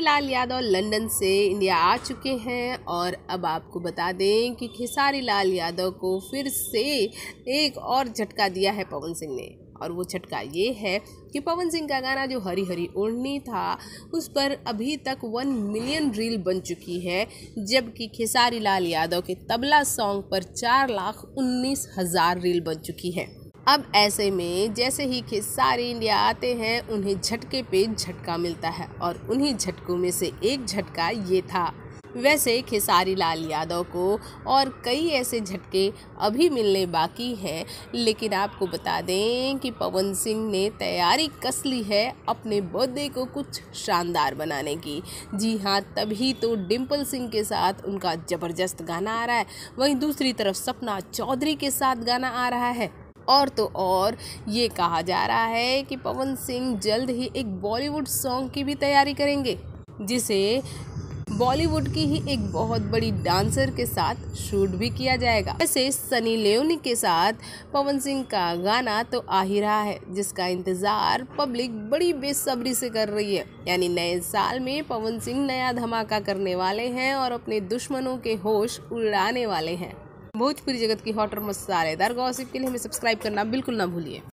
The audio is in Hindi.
लाल यादव लंदन से इंडिया आ चुके हैं और अब आपको बता दें कि खेसारी लाल यादव को फिर से एक और झटका दिया है पवन सिंह ने। और वो झटका ये है कि पवन सिंह का गाना जो हरी हरी ओढ़नी था उस पर अभी तक 1 मिलियन रील बन चुकी है, जबकि खेसारी लाल यादव के तबला सॉन्ग पर 4,19,000 रील बन चुकी है। अब ऐसे में जैसे ही खेसारी इंडिया आते हैं उन्हें झटके पे झटका मिलता है और उन्हीं झटकों में से एक झटका ये था। वैसे खेसारी लाल यादव को और कई ऐसे झटके अभी मिलने बाकी हैं, लेकिन आपको बता दें कि पवन सिंह ने तैयारी कस ली है अपने बर्थडे को कुछ शानदार बनाने की। जी हाँ, तभी तो डिम्पल सिंह के साथ उनका ज़बरदस्त गाना आ रहा है, वहीं दूसरी तरफ सपना चौधरी के साथ गाना आ रहा है। और तो और ये कहा जा रहा है कि पवन सिंह जल्द ही एक बॉलीवुड सॉन्ग की भी तैयारी करेंगे, जिसे बॉलीवुड की ही एक बहुत बड़ी डांसर के साथ शूट भी किया जाएगा। वैसे सनी लियोनी के साथ पवन सिंह का गाना तो आ ही रहा है, जिसका इंतजार पब्लिक बड़ी बेसब्री से कर रही है। यानी नए साल में पवन सिंह नया धमाका करने वाले हैं और अपने दुश्मनों के होश उड़ाने वाले हैं। भोजपुरी जगत की हॉट और मसालेदार गॉसिप के लिए हमें सब्सक्राइब करना बिल्कुल ना भूलिए।